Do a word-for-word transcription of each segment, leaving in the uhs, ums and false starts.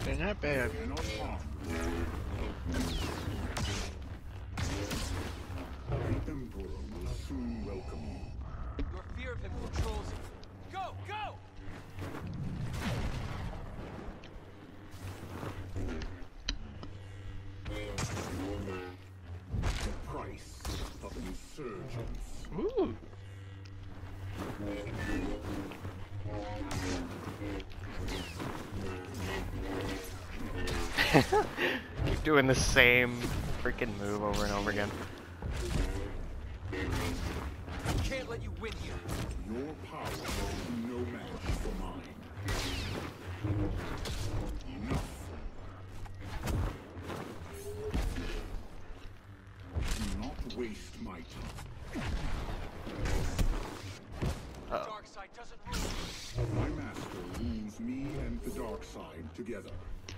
They're not bad. The Emperor will soon welcome you. Your fear of him controls you. Go, go! The price of insurgents. Ooh. Keep doing the same freaking move over and over again. Can't let you win here. Your power is no match for mine. Enough. Do not waste my time. The Uh-oh. dark side doesn't rule. My master rules me and the dark side together.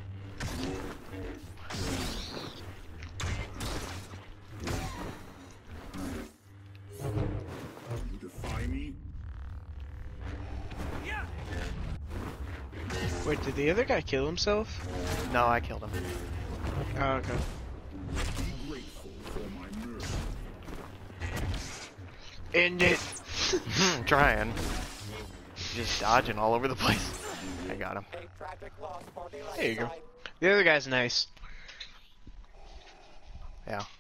You defy me? Yeah! Wait, did the other guy kill himself? No, I killed him. Oh, okay. Be grateful for my mercy. End it. I'm trying. Just dodging all over the place. I got him. There you go. The other guy's nice. Yeah.